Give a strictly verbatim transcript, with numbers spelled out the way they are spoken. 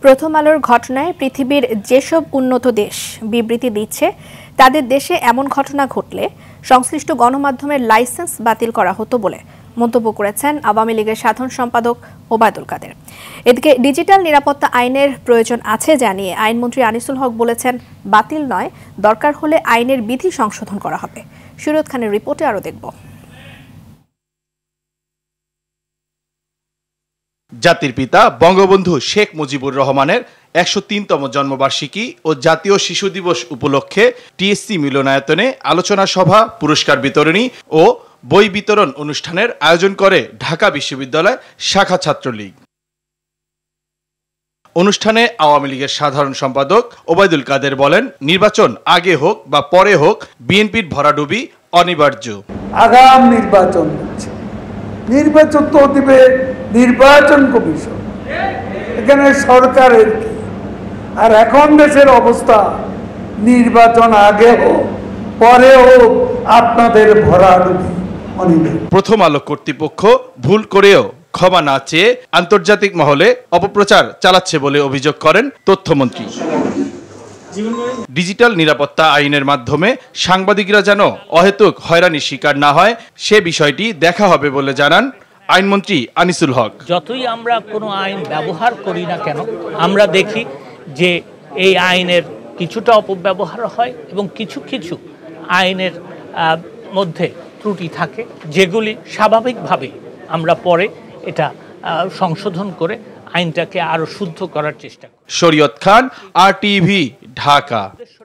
প্রথম আলোর ঘটনায় পৃথিবীর যেসব উন্নত দেশ বিবৃতি দিচ্ছে তাদের দেশে এমন ঘটনা ঘটলে সংশ্লিষ্ট গণমাধ্যমের লাইসেন্স বাতিল করা হতো বলে মন্তব্য করেছেন আওয়ামী লীগের সাধারণ সম্পাদক ওবায়দুল কাদের। এদিকে ডিজিটাল নিরাপত্তা আইনের প্রয়োজন আছে জানিয়ে আইনমন্ত্রী আনিসুল হক বলেছেন, বাতিল নয়, দরকার হলে আইনের বিধি সংশোধন করা হবে। সুরত খানের রিপোর্টে আরও দেখব। জাতির পিতা বঙ্গবন্ধু শেখ মুজিবুর রহমানের একশো তিনতম জন্মবার্ষিকী ও জাতীয় শিশু দিবস উপলক্ষে টিএসসি মিলনায়তনে আলোচনা সভা, পুরস্কার বিতরণী ও বই বিতরণ অনুষ্ঠানের আয়োজন করে ঢাকা বিশ্ববিদ্যালয় শাখা ছাত্রলীগ। অনুষ্ঠানে আওয়ামী লীগের সাধারণ সম্পাদক ওবায়দুল কাদের বলেন, নির্বাচন আগে হোক বা পরে হোক, বিএনপির ভরাডুবি অনিবার্য। আগাম নির্বাচন নির্বাচন তো দিবে নির্বাচন কমিশন, এখানে সরকারের কি? আর এখন দেশের অবস্থা, নির্বাচন আগে হোক পরে হোক, আপনাদের ভরাডুবি অনিবার্য। প্রথম আলো কর্তৃপক্ষ ভুল করেও ক্ষমা না চেয়ে আন্তর্জাতিক মহলে অপপ্রচার চালাচ্ছে বলে অভিযোগ করেন তথ্যমন্ত্রী। ডিজিটাল নিরাপত্তা আইনের মাধ্যমে সাংবাদিকরা যেন অহেতুক হয়রানির শিকার না হয়, সে বিষয়টি দেখা হবে বলে জানান আইনমন্ত্রী আনিসুল হক। যতই আমরা কোনো আইন ব্যবহার করি না কেন, আমরা দেখি যে এই আইনের কিছুটা অপব্যবহার হয় এবং কিছু কিছু আইনের মধ্যে ত্রুটি থাকে, যেগুলি স্বাভাবিকভাবে আমরা পরে এটা সংশোধন করে আইনটাকে আরো শুদ্ধ করার চেষ্টা করি। শরীয়ত খান, আর টিভি, ঢাকা।